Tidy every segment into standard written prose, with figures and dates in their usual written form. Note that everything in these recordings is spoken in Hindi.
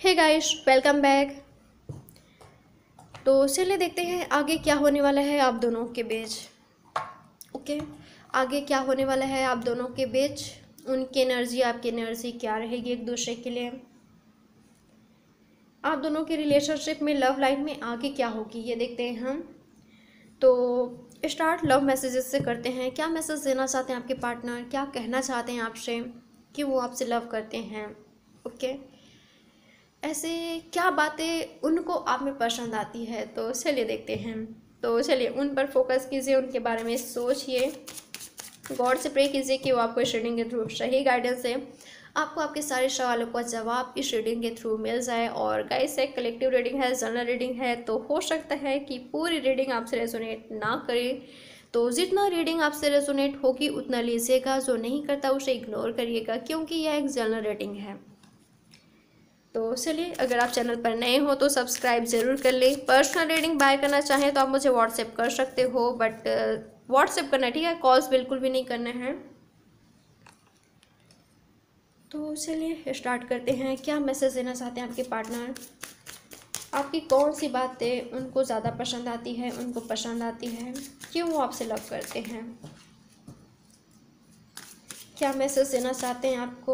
Hey guys, welcome back. तो चलिए देखते हैं आगे क्या होने वाला है आप दोनों के बीच। ओके, आगे क्या होने वाला है आप दोनों के बीच, उनकी एनर्जी आपकी एनर्जी क्या रहेगी एक दूसरे के लिए, आप दोनों के रिलेशनशिप में लव लाइफ में आगे क्या होगी ये देखते हैं हम। तो स्टार्ट लव मैसेजेस से करते हैं। क्या मैसेज देना चाहते हैं आपके पार्टनर, क्या कहना चाहते हैं आपसे कि वो आपसे लव करते हैं। ओके, ऐसे क्या बातें उनको आप में पसंद आती है, तो चलिए देखते हैं। तो चलिए उन पर फोकस कीजिए, उनके बारे में सोचिए, गॉड से प्रे कीजिए कि वो आपको इस रीडिंग के थ्रू सही गाइडेंस है, आपको आपके सारे सवालों का जवाब इस रीडिंग के थ्रू मिल जाए। और गाइस, एक कलेक्टिव रीडिंग है, जनरल रीडिंग है, तो हो सकता है कि पूरी रीडिंग आपसे रेजोनेट ना करे। तो जितना रीडिंग आपसे रेजोनेट होगी उतना लीजिएगा, जो नहीं करता उसे इग्नोर करिएगा, क्योंकि यह एक जनरल रीडिंग है। तो चलिए, अगर आप चैनल पर नए हो तो सब्सक्राइब ज़रूर कर लें। पर्सनल रीडिंग बाय करना चाहें तो आप मुझे व्हाट्सएप कर सकते हो, बट व्हाट्सएप करना है, ठीक है, कॉल्स बिल्कुल भी नहीं करना है। तो चलिए स्टार्ट करते हैं। क्या मैसेज देना चाहते हैं आपके पार्टनर, आपकी कौन सी बातें उनको ज़्यादा पसंद आती है, उनको पसंद आती है, क्यों वो आपसे लव करते हैं, क्या मैसेज देना चाहते हैं आपको।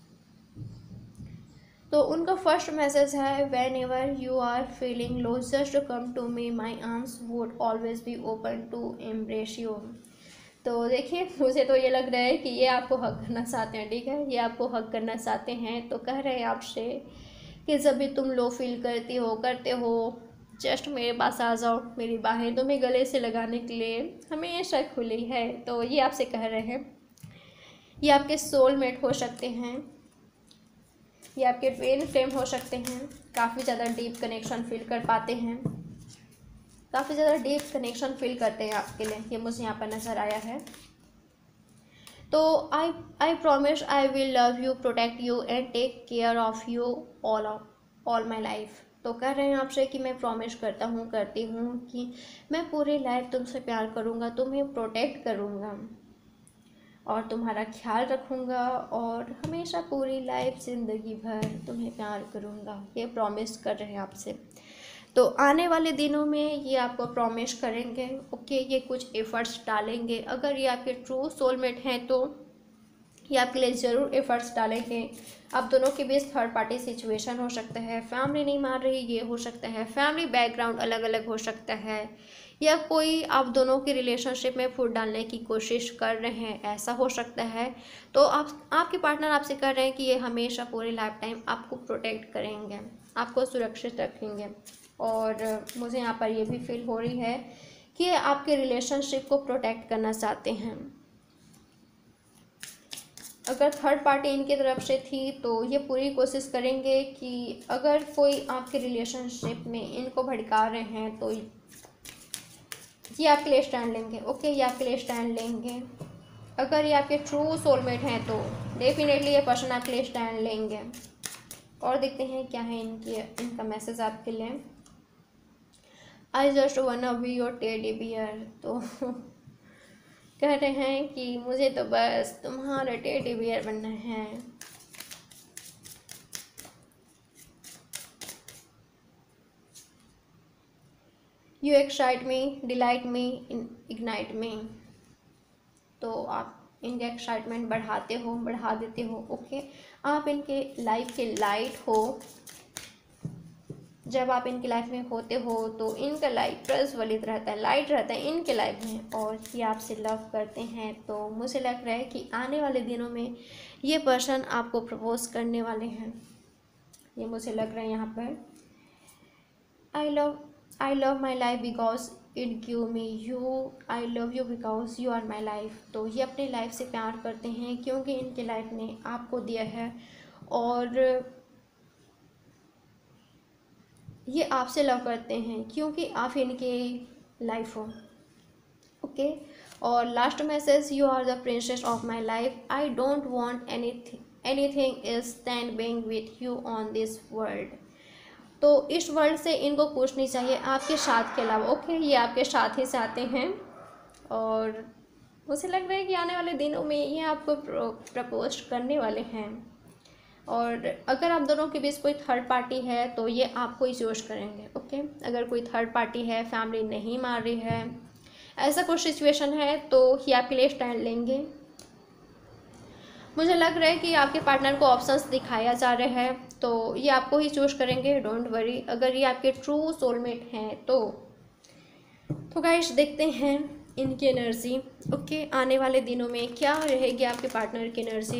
तो उनका फर्स्ट मैसेज है, whenever you are feeling low just come to me, my arms would always be open to embrace you. तो देखिए, मुझे तो ये लग रहा है कि ये आपको हक करना चाहते हैं, ठीक है, ये आपको हक करना चाहते हैं। तो कह रहे हैं आपसे कि जब भी तुम लो फील करते हो जस्ट मेरे पास आ जाओ, मेरी बाहें तुम्हें गले से लगाने के लिए हमेशा खुली है। तो ये आपसे कह रहे हैं, ये आपके सोलमेट हो सकते हैं, ये आपके ट्विन फ्लेम हो सकते हैं, काफ़ी ज़्यादा डीप कनेक्शन फील कर पाते हैं, काफ़ी ज़्यादा डीप कनेक्शन फील करते हैं आपके लिए, ये मुझे यहाँ पर नज़र आया है। तो I promise I will love you, protect you and take care of you all my life. तो कह रहे हैं आपसे कि मैं प्रॉमिस करती हूँ कि मैं पूरी लाइफ तुमसे प्यार करूँगा, तुम्हें प्रोटेक्ट करूँगा और तुम्हारा ख्याल रखूँगा, और हमेशा पूरी लाइफ ज़िंदगी भर तुम्हें प्यार करूँगा, ये प्रॉमिस कर रहे हैं आपसे। तो आने वाले दिनों में ये आपको प्रॉमिस करेंगे। ओके, ये कुछ एफ़र्ट्स डालेंगे। अगर ये आपके ट्रू सोलमेट हैं तो ये आपके लिए ज़रूर एफ़र्ट्स डालेंगे। आप दोनों के बीच थर्ड पार्टी सिचुएशन हो सकता है, फैमिली नहीं मान रही, ये हो सकता है, फैमिली बैकग्राउंड अलग अलग हो सकता है, या कोई आप दोनों के रिलेशनशिप में फूट डालने की कोशिश कर रहे हैं, ऐसा हो सकता है। तो आपके पार्टनर आपसे कर रहे हैं कि ये हमेशा पूरी लाइफ टाइम आपको प्रोटेक्ट करेंगे, आपको सुरक्षित रखेंगे। और मुझे यहाँ पर ये भी फील हो रही है कि आपके रिलेशनशिप को प्रोटेक्ट करना चाहते हैं। अगर थर्ड पार्टी इनकी तरफ से थी तो ये पूरी कोशिश करेंगे कि अगर कोई आपके रिलेशनशिप में इनको भड़का रहे हैं तो ये आपके लिए स्टैंड लेंगे। ओके, ये आपके लिए स्टैंड लेंगे। अगर ये आपके ट्रू सोलमेट हैं तो डेफिनेटली ये पर्सन आपके लिए स्टैंड लेंगे। और देखते हैं क्या है इनका मैसेज आपके लिए। I just wanna be your teddy bear. तो कह रहे हैं कि मुझे तो बस तुम्हारा टेडी बियर बनना है। You excite me, delight me, ignite me. तो आप इनके एक्साइटमेंट बढ़ा देते हो। ओके, आप इनके लाइफ के लाइट हो। जब आप इनकी लाइफ में होते हो तो इनका लाइट प्रज्वलित रहता है, लाइट रहता है इनके लाइफ में, और ये आपसे लव करते हैं। तो मुझे लग रहा है कि आने वाले दिनों में ये पर्सन आपको प्रपोज करने वाले हैं, ये मुझे लग रहा है यहाँ पर। I love my life because it give me you, I love you because you are my life. तो ये अपनी लाइफ से प्यार करते हैं क्योंकि इनके लाइफ ने आपको दिया है, और ये आपसे लव करते हैं क्योंकि आप इनके लाइफ हो। ओके, और last message, you are the princess of my life, I don't want anything is then being with you on this world. तो इस वर्ल्ड से इनको कुछ नहीं चाहिए आपके साथ के अलावा। ओके, ये आपके साथ ही चाहते हैं, और मुझे लग रहा है कि आने वाले दिनों में ये आपको प्रपोज करने वाले हैं। और अगर आप दोनों के बीच कोई थर्ड पार्टी है तो ये आपको ही चूज करेंगे। ओके, अगर कोई थर्ड पार्टी है, फैमिली नहीं मान रही है, ऐसा कुछ सिचुएशन है तो ये आपके लिए स्टैंड लेंगे। मुझे लग रहा है कि आपके पार्टनर को ऑप्शंस दिखाया जा रहा है तो ये आपको ही चूज करेंगे, डोंट वरी। अगर ये आपके ट्रू सोलमेट हैं तो गाइस देखते हैं इनकी एनर्जी। ओके, आने वाले दिनों में क्या रहेगी आपके पार्टनर की एनर्जी।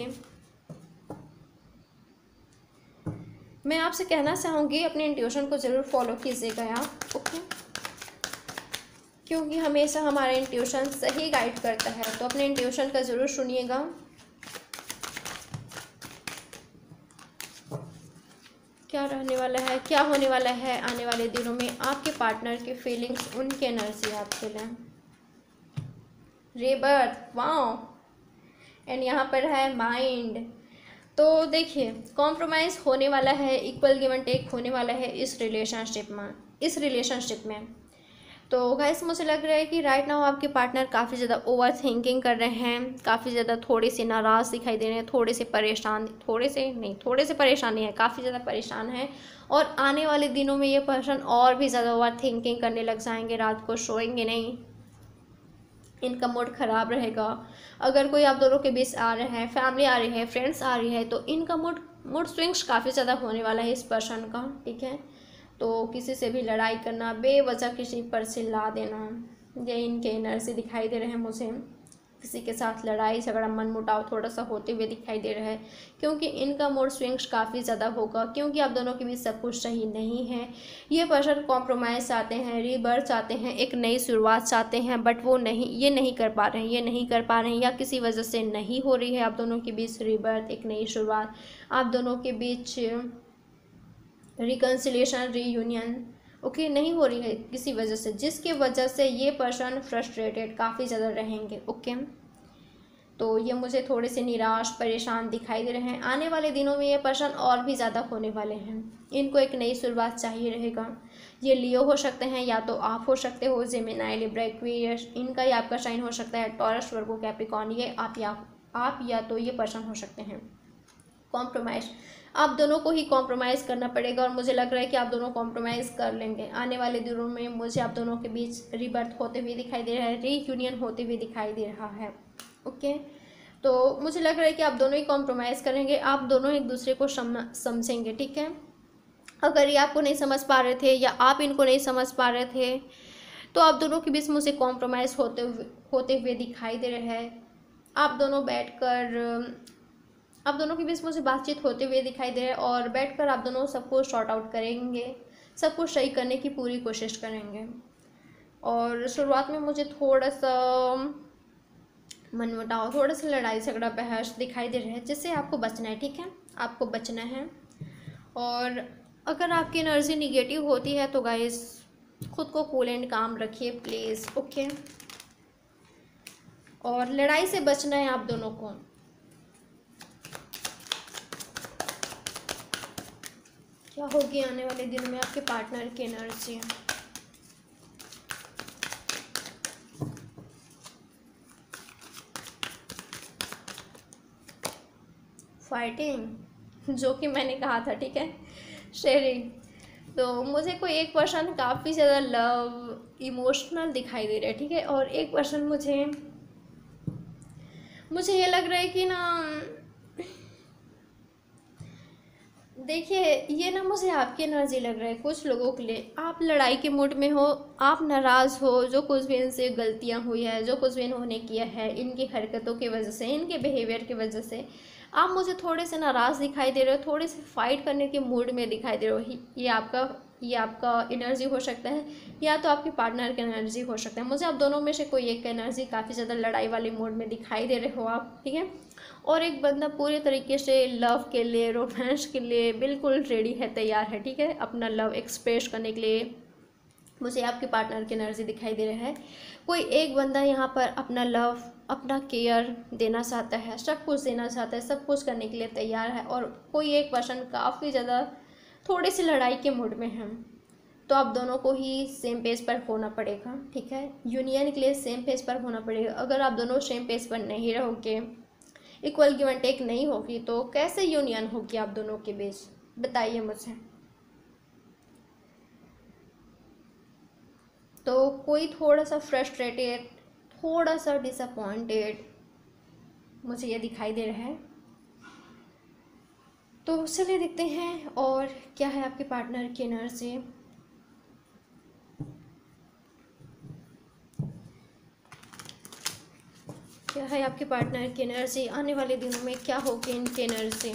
मैं आपसे कहना चाहूँगी अपने इंट्यूशन को ज़रूर फॉलो कीजिएगा आप। ओके, क्योंकि हमेशा हमारा इंट्यूशन सही गाइड करता है, तो अपने इंट्यूशन का ज़रूर सुनिएगा। क्या रहने वाला है, क्या होने वाला है आने वाले दिनों में आपके पार्टनर की फीलिंग्स, उनकी एनर्जी आपके लिए। रीबर्थ, वाओ, एंड यहाँ पर है माइंड। तो देखिए, कॉम्प्रोमाइज़ होने वाला है, इक्वल गिव एंड टेक होने वाला है इस रिलेशनशिप में। तो गाइस मुझे लग रहा है कि राइट नाउ आपके पार्टनर काफ़ी ज़्यादा ओवर थिंकिंग कर रहे हैं, काफ़ी ज़्यादा थोड़े से नाराज़ दिखाई दे रहे हैं, थोड़े से परेशान नहीं है, काफ़ी ज़्यादा परेशान है। और आने वाले दिनों में ये पर्सन और भी ज़्यादा ओवर थिंकिंग करने लग जाएंगे, रात को सोएंगे नहीं, इनका मूड ख़राब रहेगा। अगर कोई आप दोनों के बीच आ रहा है, फैमिली आ रही है, फ्रेंड्स आ रही है, तो इनका मूड स्विंग्स काफ़ी ज़्यादा होने वाला है इस पर्सन का। ठीक है, तो किसी से भी लड़ाई करना, बेवजह किसी पर चिल्ला देना, ये इनके एनर्जी दिखाई दे रहे हैं मुझे। किसी के साथ लड़ाई झगड़ा मनमुटाव थोड़ा सा होते हुए दिखाई दे रहा है, क्योंकि इनका मूड स्विंग्स काफ़ी ज़्यादा होगा, क्योंकि आप दोनों के बीच सब कुछ सही नहीं है। ये पर्सन कॉम्प्रोमाइज़ चाहते हैं, रीबर्थ चाहते हैं, एक नई शुरुआत चाहते हैं, बट वो नहीं कर पा रहे हैं, या किसी वजह से नहीं हो रही है आप दोनों के बीच रीबर्थ, एक नई शुरुआत, आप दोनों के बीच रिकन्सिलिएशन, रीयूनियन ओके नहीं हो रही है किसी वजह से, जिसकी वजह से ये पर्सन फ्रस्ट्रेटेड काफ़ी ज़्यादा रहेंगे। ओके, तो ये मुझे थोड़े से निराश परेशान दिखाई दे रहे हैं। आने वाले दिनों में ये पर्सन और भी ज़्यादा होने वाले हैं, इनको एक नई शुरुआत चाहिए रहेगा। ये लियो हो सकते हैं, या तो आप हो सकते हो, जेमिनी, लिब्रा, एक्वेरियस, इनका ही आपका साइन हो सकता है, टॉरस, वर्गो, कैप्रिकॉर्न, ये आप या तो ये पर्सन हो सकते हैं। कॉम्प्रोमाइज़ आप दोनों को ही कॉम्प्रोमाइज़ करना पड़ेगा, और मुझे लग रहा है कि आप दोनों कॉम्प्रोमाइज़ कर लेंगे। आने वाले दिनों में मुझे आप दोनों के बीच रीबर्थ होते हुए दिखाई दे रहा है, रीयूनियन होते हुए दिखाई दे रहा है। ओके, तो मुझे लग रहा है कि आप दोनों ही कॉम्प्रोमाइज़ करेंगे, आप दोनों एक दूसरे को समझेंगे। ठीक है, अगर ये आपको नहीं समझ पा रहे थे या आप इनको नहीं समझ पा रहे थे, तो आप दोनों के बीच मुझे कॉम्प्रोमाइज़ होते हुए दिखाई दे रहा है। आप दोनों के बीच मुझे बातचीत होते हुए दिखाई दे रहा है, और बैठकर आप दोनों सब कुछ सॉर्ट आउट करेंगे, सब कुछ सही करने की पूरी कोशिश करेंगे। और शुरुआत में मुझे थोड़ा सा मनमुटाव, थोड़ा सा लड़ाई झगड़ा बहस दिखाई दे रहा है, जिससे आपको बचना है। ठीक है, आपको बचना है। और अगर आपकी एनर्जी निगेटिव होती है तो गाइस खुद को कूल एंड काम रखिए प्लीज़। ओके, और लड़ाई से बचना है आप दोनों को। क्या होगी आने वाले दिन में आपके पार्टनर की एनर्जी। फाइटिंग, जो कि मैंने कहा था। ठीक है, शेयरिंग। तो मुझे कोई एक पर्सन काफ़ी ज़्यादा लव इमोशनल दिखाई दे रहा है। ठीक है, और एक पर्सन मुझे ये लग रहा है कि ना, देखिए ये ना मुझे आपकी एनर्जी लग रहा है। कुछ लोगों के लिए आप लड़ाई के मूड में हो, आप नाराज़ हो, जो कुछ भी इनसे गलतियां हुई है, जो कुछ भी इन्होंने किया है, इनकी हरकतों की वजह से, इनके बिहेवियर की वजह से आप मुझे थोड़े से नाराज़ दिखाई दे रहे हो, थोड़े से फाइट करने के मूड में दिखाई दे रहे हो। ये आपका एनर्जी हो सकता है, या तो आपके पार्टनर की एनर्जी हो सकता है। मुझे आप दोनों में से कोई एक एनर्जी काफ़ी ज़्यादा लड़ाई वाले मूड में दिखाई दे रहे हो आप। ठीक है, और एक बंदा पूरे तरीके से लव के लिए, रोमांस के लिए बिल्कुल रेडी है, तैयार है। ठीक है, अपना लव एक्सप्रेस करने के लिए मुझे आपके पार्टनर की एनर्जी दिखाई दे रहा है। कोई एक बंदा यहाँ पर अपना लव, अपना केयर देना चाहता है, सब कुछ देना चाहता है, सब कुछ करने के लिए तैयार है, और कोई एक पर्सन काफ़ी ज़्यादा थोड़ी सी लड़ाई के मूड में है। तो आप दोनों को ही सेम पेज पर होना पड़ेगा। ठीक है, यूनियन के लिए सेम पेज पर होना पड़ेगा। अगर आप दोनों सेम पेज पर नहीं रहोगे, इक्वल गिव एंड टेक नहीं होगी तो कैसे यूनियन होगी आप दोनों के बीच, बताइए मुझे। तो कोई थोड़ा सा फ्रस्ट्रेटेड, थोड़ा सा डिसअपॉइंटेड मुझे ये दिखाई दे रहा है। तो चलिए देखते हैं और क्या है आपके पार्टनर की एनर्जी। क्या है आपके पार्टनर की एनर्जी, आने वाले दिनों में क्या होगी इनकी एनर्जी।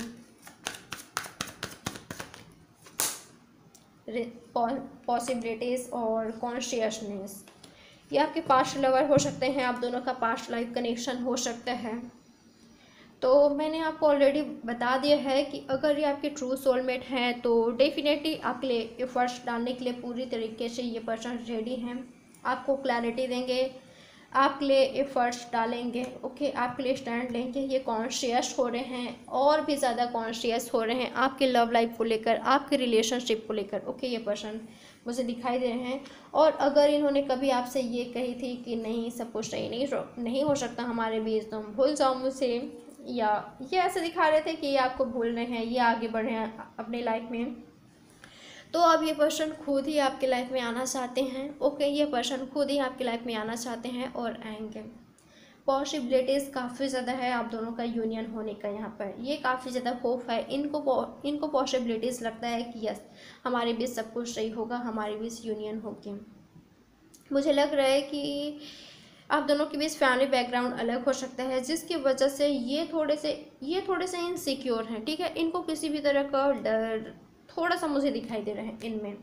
पॉसिबिलिटीज़ और कॉन्शियसनेस। ये आपके पास्ट लवर हो सकते हैं, आप दोनों का पास्ट लाइफ कनेक्शन हो सकता है। तो मैंने आपको ऑलरेडी बता दिया है कि अगर ये आपके ट्रू सोलमेट हैं तो डेफिनेटली आपके लिए एफर्ट्स डालने के लिए पूरी तरीके से ये पर्सन रेडी हैं, आपको क्लैरिटी देंगे, आपके लिए एफर्ट्स डालेंगे, ओके, आपके लिए स्टैंड लेंगे। ये कॉन्शियस हो रहे हैं और भी ज़्यादा कॉन्शियस हो रहे हैं आपके लव लाइफ को लेकर, आपके रिलेशनशिप को लेकर, ओके। ये पर्सन मुझे दिखाई दे रहे हैं। और अगर इन्होंने कभी आपसे ये कही थी कि नहीं सब कुछ सही नहीं हो सकता हमारे बीच, तुम भूल जाओ मुझे, या ये ऐसे दिखा रहे थे कि ये आपको भूल रहे हैं, ये आगे बढ़ रहे हैं अपने लाइफ में, तो अब ये पर्सन खुद ही आपके लाइफ में आना चाहते हैं, ओके। ये पर्सन खुद ही आपकी लाइफ में आना चाहते हैं और आएंगे। पॉसिबिलिटीज़ काफ़ी ज़्यादा है आप दोनों का यूनियन होने का, यहाँ पर ये काफ़ी ज़्यादा होप है इनको पॉसिबिलिटीज़ लगता है कि यस हमारे बीच सब कुछ सही होगा, हमारे बीच यूनियन होगी। मुझे लग रहा है कि आप दोनों के बीच फैमिली बैकग्राउंड अलग हो सकता है, जिसकी वजह से ये थोड़े से इनसिक्योर हैं, ठीक है। इनको किसी भी तरह का डर थोड़ा सा मुझे दिखाई दे रहा है इनमें।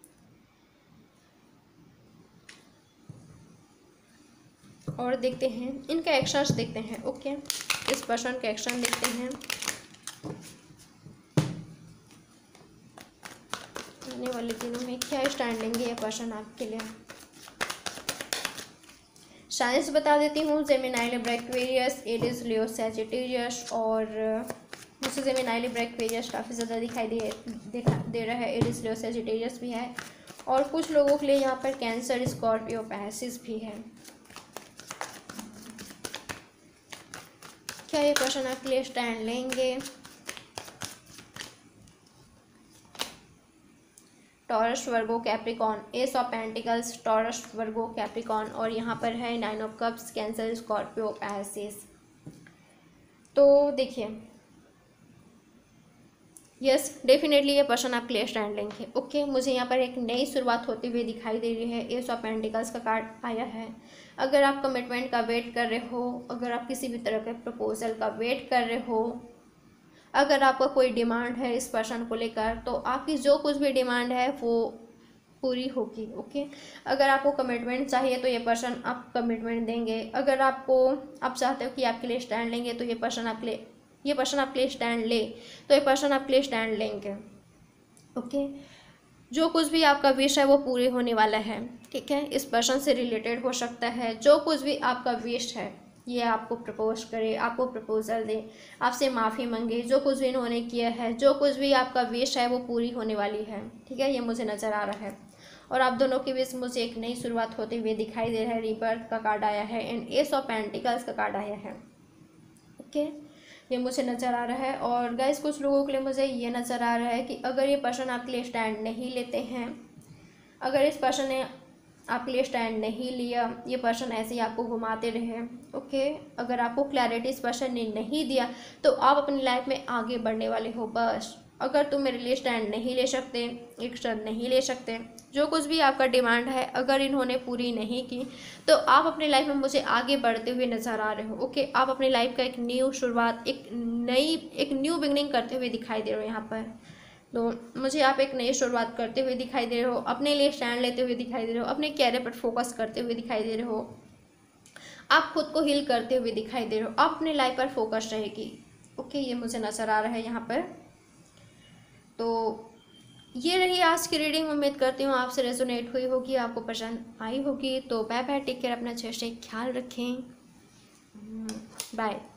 और देखते हैं इनका एक्शंस, देखते हैं, ओके। इस पर्सन के एक्शन देखते हैं, आने वाले दिनों में क्या स्टैंड लेंगे ये पर्सन आपके लिए। साइंस बता देती हूँ, Gemini, Libra, Aquarius, Aries, Leo, Sagittarius. और मुझे जेमिनी, लिब्रा, एक्वेरियस काफ़ी ज़्यादा दिखाई दे रहा है, एरीज, लियो, सैजिटेरियस भी है, और कुछ लोगों के लिए यहाँ पर कैंसर, स्कॉर्पियो, पैसिस भी है। क्या ये पर्सन आपके लिए स्टैंड लेंगे। Taurus, Virgo, Capricorn, ace of pentacles, Taurus, Virgo, Capricorn, और यहाँ पर है 9 of cups, Cancer, Scorpio, Pisces. तो देखिए यस डेफिनेटली ये पर्सन आपके लिए स्टैंड लेंगे, ओके। मुझे यहाँ पर एक नई शुरुआत होती हुई दिखाई दे रही है, एस ऑफ पेंटिकल्स का कार्ड आया है। अगर आप कमिटमेंट का वेट कर रहे हो, अगर आप किसी भी तरह के प्रपोजल का वेट कर रहे हो, अगर आपका कोई डिमांड है इस पर्सन को लेकर, तो आपकी जो कुछ भी डिमांड है वो पूरी होगी, ओके। अगर आपको कमिटमेंट चाहिए तो ये पर्सन आप कमिटमेंट देंगे। अगर आप चाहते हो कि आपके लिए स्टैंड लेंगे तो ये पर्सन आपके लिए स्टैंड ले, तो ये पर्सन आपके लिए स्टैंड लेंगे, ओके। जो कुछ भी आपका विश है वो पूरे होने वाला है, ठीक है। इस पर्सन से रिलेटेड हो सकता है, जो कुछ भी आपका विश है ये आपको प्रपोज करे, आपको प्रपोजल दे, आपसे माफ़ी मांगे, जो कुछ भी इन्होंने किया है, जो कुछ भी आपका विश है वो पूरी होने वाली है, ठीक है। ये मुझे नज़र आ रहा है। और आप दोनों के बीच मुझे एक नई शुरुआत होते हुए दिखाई दे रहा है। रीबर्थ का कार्ड आया है एंड एस ऑफ पेंटिकल्स का कार्ड आया है, ओके। ये मुझे नज़र आ रहा है। और गाइस कुछ लोगों के लिए मुझे ये नज़र आ रहा है कि अगर ये पर्सन आपके लिए स्टैंड नहीं लेते हैं, अगर इस पर्सन ने आपके लिए स्टैंड नहीं लिया, ये पर्सन ऐसे ही आपको घुमाते रहे, ओके। अगर आपको क्लैरिटी इस पर्सन ने नहीं दिया तो आप अपनी लाइफ में आगे बढ़ने वाले हो, बस। अगर तुम मेरे लिए स्टैंड नहीं ले सकते, एक्शन नहीं ले सकते, जो कुछ भी आपका डिमांड है अगर इन्होंने पूरी नहीं की, तो आप अपनी लाइफ में मुझे आगे बढ़ते हुए नज़र आ रहे हो, ओके। आप अपनी लाइफ का एक न्यू शुरुआत, एक न्यू बिगनिंग करते हुए दिखाई दे रहे हो यहाँ पर। तो मुझे आप एक नई शुरुआत करते हुए दिखाई दे रहे हो, अपने लिए स्टैंड लेते हुए दिखाई दे रहे हो, अपने कैरियर पर फोकस करते हुए दिखाई दे रहे हो, आप खुद को हील करते हुए दिखाई दे रहे हो, आप अपने लाइफ पर फोकस रहेगी, ओके। ये मुझे नज़र आ रहा है यहाँ पर। तो ये रही आज की रीडिंग। उम्मीद करती हूँ आपसे रेजोनेट हुई होगी, आपको पसंद आई होगी। तो बाय बाय, टेक केयर, अपना अच्छे से ख्याल रखें, बाय।